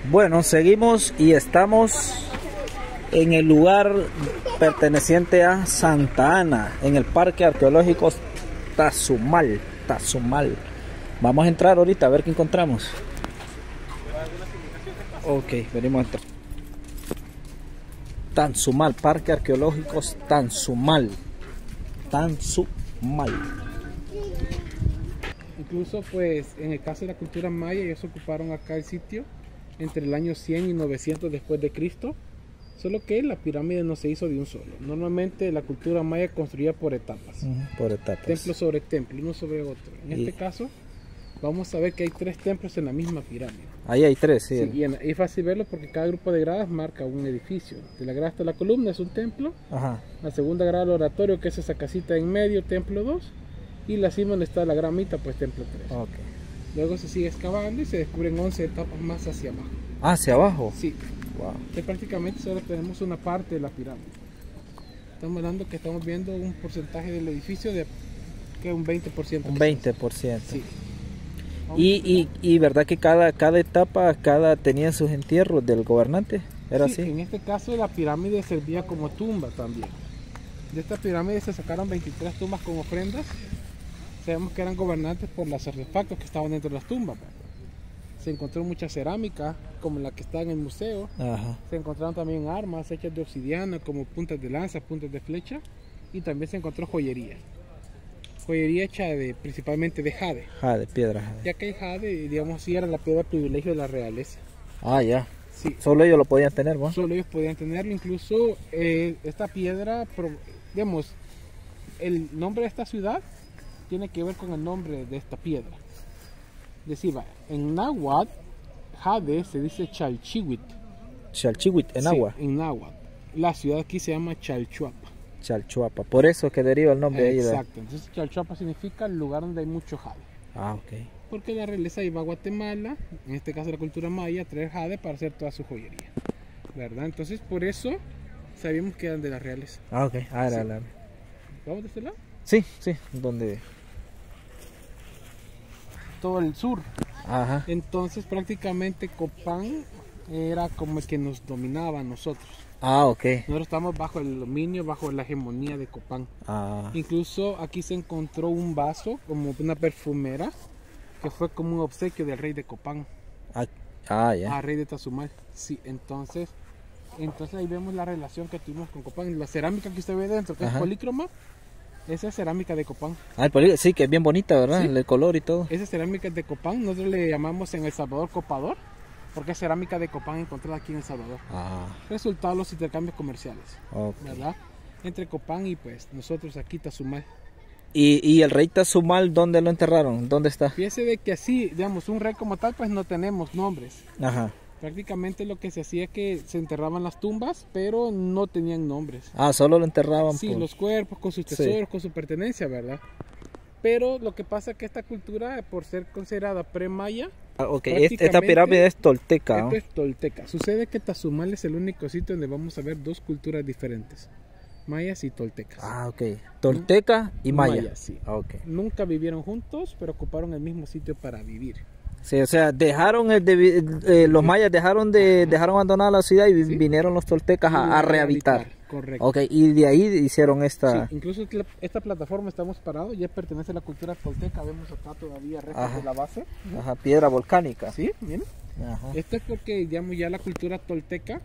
Bueno, seguimos y estamos en el lugar perteneciente a Santa Ana, en el Parque Arqueológico Tazumal. Vamos a entrar ahorita a ver qué encontramos. Ok, venimos a entrar. Tanzumal, Parque Arqueológico Tanzumal. Incluso pues en el caso de la cultura maya, ellos ocuparon acá el sitio entre el año 100 y 900 después de Cristo, solo que la pirámide no se hizo de un solo. Normalmente la cultura maya construía por etapas, por etapas, templo sobre templo, uno sobre otro. En este caso vamos a ver que hay 3 templos en la misma pirámide. Ahí hay 3, sí. Sí, y es fácil verlo porque cada grupo de gradas marca un edificio. De la grada hasta la columna es un templo. Ajá. La segunda grada el oratorio, que es esa casita en medio, templo 2. Y la cima donde está la gramita, pues templo 3. Okay. Luego se sigue excavando y se descubren 11 etapas más hacia abajo. ¿Hacia abajo? Sí. Wow. Que prácticamente solo tenemos una parte de la pirámide. Estamos hablando que estamos viendo un porcentaje del edificio de que un 20%. Un 20%. Sí. Y verdad que cada etapa, tenía sus entierros del gobernante, ¿era sí, así? En este caso la pirámide servía como tumba también. De esta pirámide se sacaron 23 tumbas con ofrendas. Sabemos que eran gobernantes por los artefactos que estaban dentro de las tumbas. Se encontró mucha cerámica, como la que está en el museo. Ajá. Se encontraron también armas hechas de obsidiana, como puntas de lanza, puntas de flecha. Y también se encontró joyería. Joyería hecha principalmente de jade. Piedra jade. Ya que el jade, digamos, sí era la piedra de privilegio de la realeza. Ah, ya. Sí. Solo ellos lo podían tener, ¿no? Solo ellos podían tenerlo. Incluso esta piedra, digamos, el nombre de esta ciudad tiene que ver con el nombre de esta piedra. Es decir, en náhuatl, jade se dice Chalchihuit. Chalchihuit, en agua. Sí, en náhuatl. La ciudad aquí se llama Chalchuapa. Chalchuapa, por eso que deriva el nombre ahí. Exacto, entonces Chalchuapa significa el lugar donde hay mucho jade. Ah, ok. Porque la realeza iba a Guatemala, en este caso la cultura maya, a traer jade para hacer toda su joyería, ¿verdad? Entonces por eso sabíamos que eran de la realeza. Ah, ok. Ah, sí. ¿Vamos de este lado? Sí, donde... Todo el sur. Ajá. Entonces prácticamente Copán era como el que nos dominaba a nosotros. Ah, ok. Nosotros estamos bajo el dominio, bajo la hegemonía de Copán. Ah. Incluso aquí se encontró un vaso, como una perfumera, que fue como un obsequio del rey de Copán. Ya. Al rey de Tazumal. Sí, entonces ahí vemos la relación que tuvimos con Copán. La cerámica que usted ve dentro, que es polícroma, esa es cerámica de Copán. Ah, sí, que es bien bonita, ¿verdad? Sí. El color y todo. Esa cerámica es de Copán. Nosotros le llamamos en El Salvador copador, porque es cerámica de Copán encontrada aquí en El Salvador. Resultado de los intercambios comerciales, ¿verdad? Entre Copán y pues nosotros aquí Tazumal. ¿Y el rey Tazumal dónde lo enterraron? ¿Dónde está? Fíjese de que así, digamos, un rey como tal, pues no tenemos nombres. Ajá. Prácticamente lo que se hacía es que se enterraban las tumbas, pero no tenían nombres. Ah, solo lo enterraban. Sí, los cuerpos con sus tesoros, con su pertenencia, ¿verdad? Pero lo que pasa es que esta cultura, por ser considerada pre-maya, esta pirámide es tolteca. Esto es tolteca. Sucede que Tazumal es el único sitio donde vamos a ver 2 culturas diferentes, mayas y toltecas. Ah, ok. Tolteca y maya. Sí. Okay. Nunca vivieron juntos, pero ocuparon el mismo sitio para vivir. Sí, o sea, dejaron los mayas dejaron abandonada la ciudad y vinieron los toltecas a rehabilitar. Correcto. Ok, y de ahí hicieron esta... Sí, incluso esta plataforma estamos parados, ya pertenece a la cultura tolteca, vemos acá todavía restos de la base. Ajá, piedra volcánica. Sí, miren. Ajá. Esto es porque digamos, ya la cultura tolteca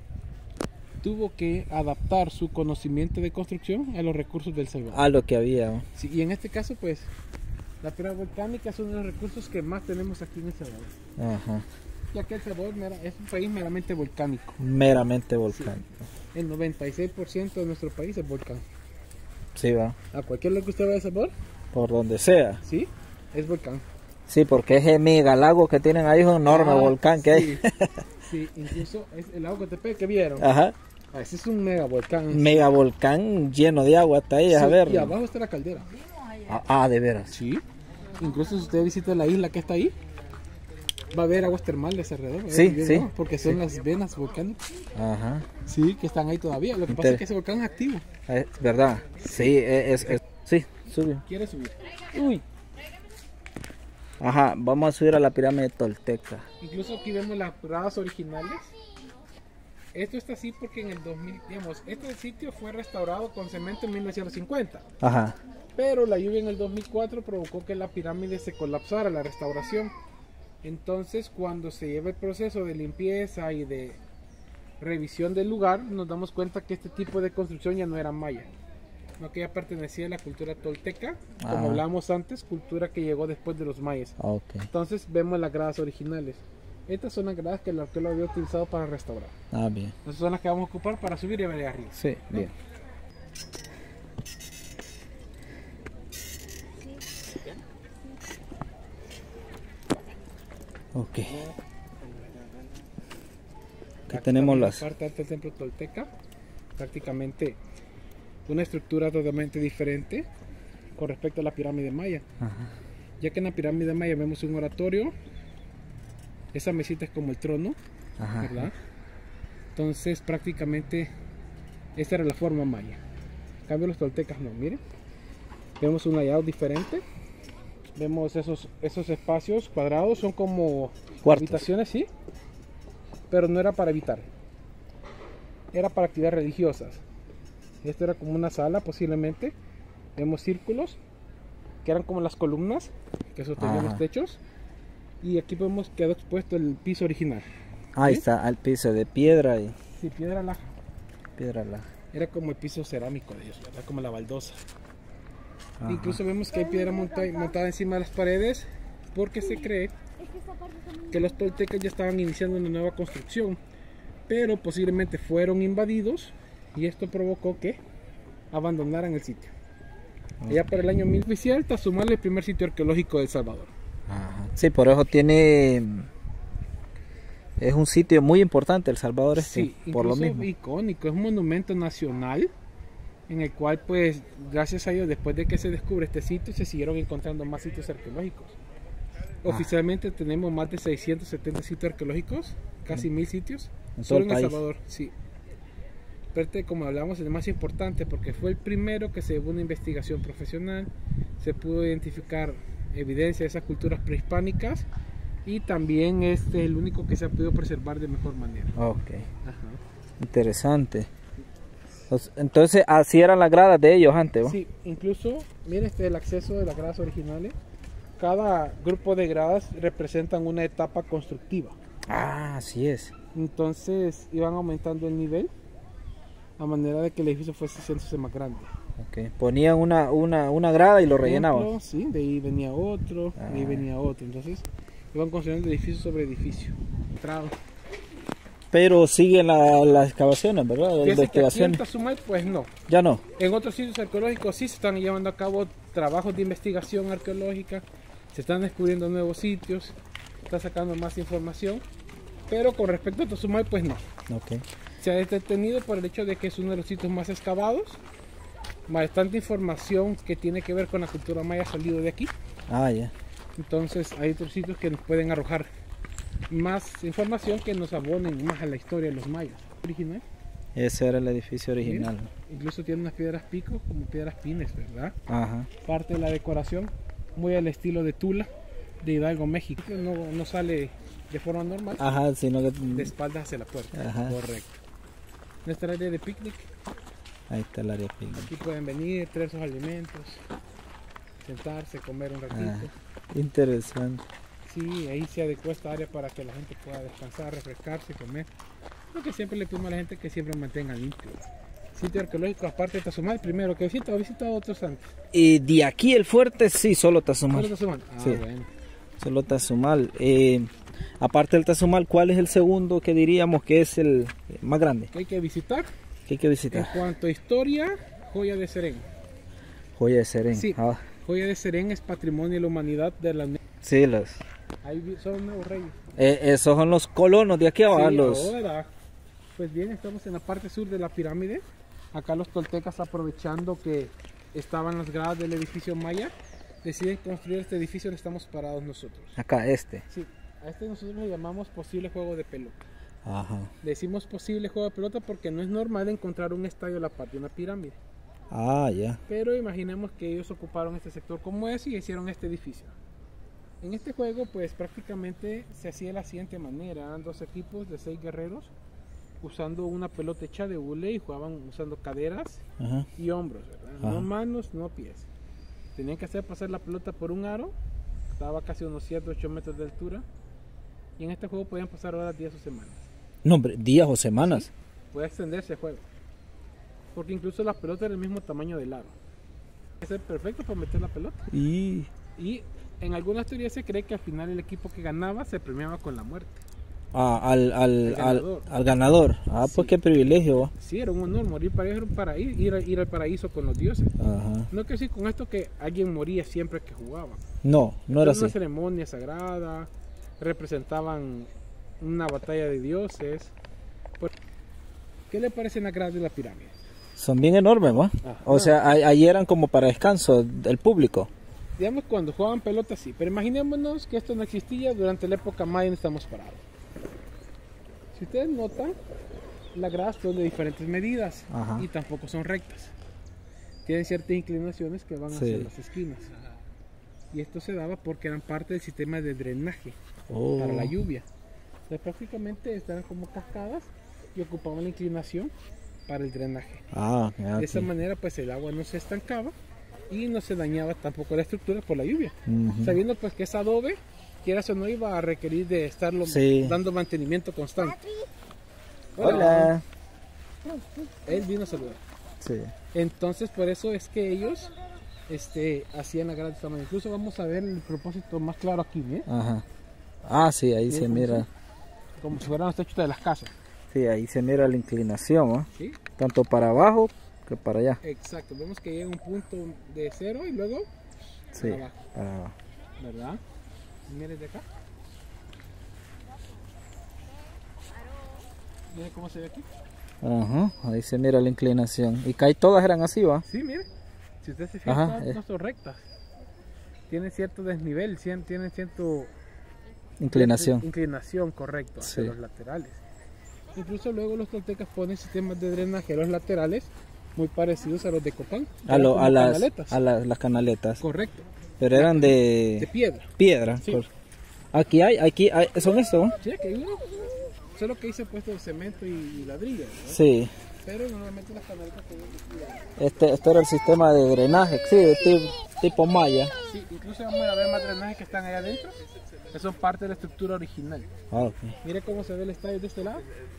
tuvo que adaptar su conocimiento de construcción a los recursos del Salvador. A lo que había. Sí, y en este caso pues la piedra volcánica es uno de los recursos que más tenemos aquí en El Salvador. Ajá. Ya que El Salvador es un país meramente volcánico. Meramente volcánico. Sí. El 96% de nuestro país es volcán. Sí, va. A cualquier lado que usted vaya a El Salvador, por donde sea. Sí, es volcán. Sí, porque ese mega lago que tienen ahí es un enorme volcán que hay. Sí, incluso es el lago Cotepeque que vieron. Ajá. Ese es un mega volcán. Mega volcán lleno de agua hasta ahí, sí, a ver. Y abajo está la caldera. De veras. Sí. Incluso si usted visita la isla que está ahí, va a haber aguas termales alrededor. Sí, sí. ¿No? Porque son las venas volcánicas. Ajá. Sí, que están ahí todavía. Lo que pasa es que ese volcán es activo. ¿Verdad? Sí, sí, sube. ¿Quiere subir? Uy. Ajá, vamos a subir a la pirámide tolteca. Incluso aquí vemos las gradas originales. Esto está así porque en el 2000, digamos, este sitio fue restaurado con cemento en 1950. Ajá. Pero la lluvia en el 2004 provocó que la pirámide se colapsara, la restauración. Entonces, cuando se lleva el proceso de limpieza y de revisión del lugar, nos damos cuenta que este tipo de construcción ya no era maya, sino que ya pertenecía a la cultura tolteca, como hablamos antes, cultura que llegó después de los mayas. Okay. Entonces vemos las gradas originales. Estas son las gradas que el arqueólogo había utilizado para restaurar. Ah, bien. Estas son las que vamos a ocupar para subir y ver allá arriba. Sí, ¿no? bien. Ok. Aquí tenemos las... parte alta del templo tolteca, prácticamente una estructura totalmente diferente con respecto a la pirámide maya. Ajá. Ya que en la pirámide maya vemos un oratorio, esa mesita es como el trono, Ajá. ¿verdad? Entonces prácticamente esta era la forma maya. En cambio los toltecas no, miren. Vemos un layout diferente. Vemos esos espacios cuadrados, son como Cuartos. habitaciones, sí, pero no era para habitar, era para actividades religiosas. Esto era como una sala posiblemente. Vemos círculos que eran como las columnas que sostenían los techos, y aquí vemos que quedó expuesto el piso original. Ahí ¿Sí? está, al piso de piedra y Sí, piedra laja. piedra la. Era como el piso cerámico de ellos, ¿verdad? Como la baldosa. Ajá. Incluso vemos que hay piedra montada encima de las paredes, porque se cree que los toltecas ya estaban iniciando una nueva construcción, pero posiblemente fueron invadidos y esto provocó que abandonaran el sitio. Allá por el año 1000 oficial, Tazumal es el primer sitio arqueológico de El Salvador. Ajá. Sí, por eso tiene... Es un sitio muy importante El Salvador, Sí, por lo incluso mismo. icónico, es un monumento nacional en el cual, pues, gracias a Dios, después de que se descubre este sitio, se siguieron encontrando más sitios arqueológicos. Oficialmente tenemos más de 670 sitios arqueológicos, casi 1000 sitios, En todo solo el en El país. Salvador, sí. Pero como hablamos, es el más importante porque fue el primero que se llevó una investigación profesional, se pudo identificar evidencia de esas culturas prehispánicas y también es el único que se ha podido preservar de mejor manera. Ok, Ajá. interesante. Entonces, así eran las gradas de ellos antes, ¿no? Sí, incluso, miren el acceso de las gradas originales. Cada grupo de gradas representan una etapa constructiva. Ah, así es. Entonces iban aumentando el nivel a manera de que el edificio fuese haciéndose más grande. Okay. Ponían una grada y lo rellenaban. Ejemplo, sí, de ahí venía otro, de ahí venía otro. Entonces iban construyendo edificio sobre edificio. Entrado. Pero siguen las excavaciones, ¿verdad? Las Fíjense que aquí en investigaciones. Tazumal, pues no. Ya no. En otros sitios arqueológicos sí se están llevando a cabo trabajos de investigación arqueológica, se están descubriendo nuevos sitios, se está sacando más información, pero con respecto a Tazumal, pues no. Okay. Se ha detenido por el hecho de que es uno de los sitios más excavados, bastante información que tiene que ver con la cultura maya ha salido de aquí, Ah, ya. entonces hay otros sitios que nos pueden arrojar más información que nos abonen más a la historia de los mayas. Original. Ese era el edificio original. Incluso tiene unas piedras pico como piedras pines, ¿verdad? Ajá. Parte de la decoración muy al estilo de Tula, de Hidalgo, México. No sale de forma normal, Ajá, sino que... de espaldas hacia la puerta. Ajá. Correcto. Nuestra área de picnic, Ahí está el área picnic. aquí pueden venir, traer sus alimentos, sentarse, comer un ratito. Interesante. Sí, ahí se adecuó esta área para que la gente pueda descansar, refrescarse, comer. Lo que siempre le pedimos a la gente que siempre mantenga limpio. Sitio arqueológico aparte de Tazumal, primero que visita o visita otros antes. Y de aquí el fuerte, sí, solo ¿Solo Tazumal. Tazumal? Ah, Sí. bueno. Solo Tazumal. Aparte del Tazumal, ¿cuál es el segundo que diríamos que es el más grande? Que hay que visitar. Que hay que En visitar. cuanto a historia, Joya de Serén. Joya de Serén. Sí. Ah, Joya de Serén es patrimonio de la humanidad de la UNESCO. sí, los... Ahí son nuevos reyes. esos son los colonos de aquí abajo. Sí, los... ahora, pues bien, estamos en la parte sur de la pirámide. Acá los toltecas, aprovechando que estaban las gradas del edificio maya, deciden construir este edificio donde estamos parados nosotros. Acá, este. Sí, a este nosotros le llamamos posible juego de pelota. Ajá. Le decimos posible juego de pelota porque no es normal encontrar un estadio a la par de una pirámide. Ah, ya. Pero imaginemos que ellos ocuparon este sector como ese y hicieron este edificio. En este juego pues prácticamente se hacía de la siguiente manera, eran 2 equipos de 6 guerreros usando una pelota hecha de hule y jugaban usando caderas Ajá. y hombros, ¿verdad? Ajá. No manos, no pies. Tenían que hacer pasar la pelota por un aro, estaba casi unos 7-8 metros de altura, y en este juego podían pasar horas, días o semanas. No, hombre, días o semanas. Sí, puede extenderse el juego, porque incluso la pelota era el mismo tamaño del aro. Es perfecto para meter la pelota. Y En algunas teorías se cree que al final el equipo que ganaba se premiaba con la muerte. al ganador. Ah, pues Sí. qué privilegio. ¿Va? Sí, era un honor morir para ir al paraíso con los dioses. Ajá. No que decir con esto que alguien moría siempre que jugaba. No, no era así. Una ceremonia sagrada, representaban una batalla de dioses. ¿Qué le parecen las gradas de la pirámide? Son bien enormes, ¿va? Ajá. O sea, ahí eran como para descanso del público. Digamos cuando jugaban pelota sí, pero imaginémonos que esto no existía durante la época maya en estamos parados. Si ustedes notan, las gradas son de diferentes medidas. Ajá. Y tampoco son rectas. Tienen ciertas inclinaciones que van Sí. hacia las esquinas. Y esto se daba porque eran parte del sistema de drenaje Oh. para la lluvia. Entonces, prácticamente estaban como cascadas y ocupaban la inclinación para el drenaje. Ah, De esa ok. manera pues el agua no se estancaba y no se dañaba tampoco la estructura por la lluvia. Ujú. Sabiendo pues que es adobe, quieras o no iba a requerir de estarlo Sí. dando mantenimiento constante. Hola. Él vino a saludar. Sí. Entonces por eso es que ellos hacían la gran tamaño. Incluso vamos a ver el propósito más claro aquí, ¿eh? Ajá. Ah, sí, ahí Mira se cómo mira. Como si fueran los techos de las casas. Sí, ahí se mira la inclinación, ¿va? ¿Sí? Tanto para abajo que para allá. Exacto. Vemos que llega un punto de cero y luego Sí, para abajo. para abajo. ¿Verdad? Mire de acá. Mire cómo se ve aquí. Ajá, ahí se mira la inclinación. Y que ahí todas eran así, ¿va? Sí, mire. Si usted se fija, Ajá, todas no son rectas. Tienen cierto desnivel, tienen cierto Inclinación. inclinación, correcto, hacia Sí. los laterales. Incluso luego los toltecas ponen sistemas de drenaje a los laterales muy parecidos a los de Copán. A Eran como las canaletas. las canaletas. Correcto. Pero eran De de piedra. piedra. Sí. Pues. Aquí hay, son estos, ¿no? Sí, aquí hay uno. Solo que ahí se ha puesto cemento y ladrillo, ¿no? Sí. Pero normalmente las canaletas tienen de piedra. Este era el sistema de drenaje, sí, de tipo maya. Sí, incluso vamos a ver más drenajes que están allá adentro, que son parte de la estructura original. Ah, ok. Mire cómo se ve el estadio de este lado.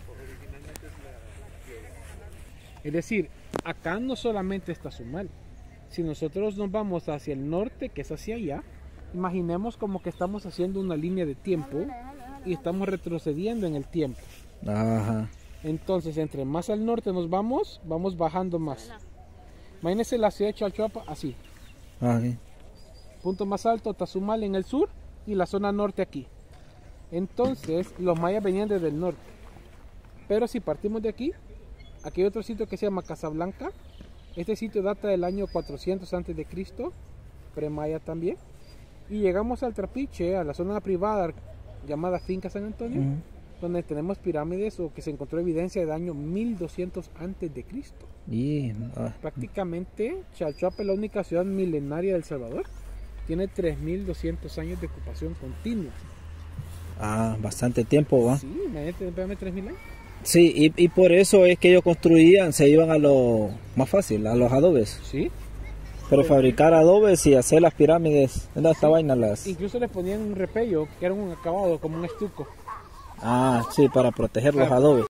Es decir, acá no solamente está Sumal. Si nosotros nos vamos hacia el norte, que es hacia allá, imaginemos como que estamos haciendo una línea de tiempo y estamos retrocediendo en el tiempo. Ajá. Entonces, entre más al norte nos vamos bajando más. Imagínense la ciudad de Chalchuapa así. Ah, ok. Punto más alto, Tazumal en el sur y la zona norte aquí. Entonces, los mayas venían desde el norte. Pero si partimos de aquí, aquí hay otro sitio que se llama Casablanca. Este sitio data del año 400 a.C., pre-maya también. Y llegamos al Trapiche, a la zona privada llamada Finca San Antonio, Ujú. donde tenemos pirámides o que se encontró evidencia del año 1200 a.C. Y, Prácticamente, Chalchuapa es la única ciudad milenaria de El Salvador. Tiene 3200 años de ocupación continua. bastante tiempo, ¿va? Sí, imagínate, 3000 años. Sí, y por eso es que ellos construían, se iban a lo más fácil, a los adobes. Sí. Pero fabricar adobes y hacer las pirámides, no, esta vaina las... Incluso le ponían un repello, que era un acabado, como un estuco. Ah, sí, para proteger los adobes.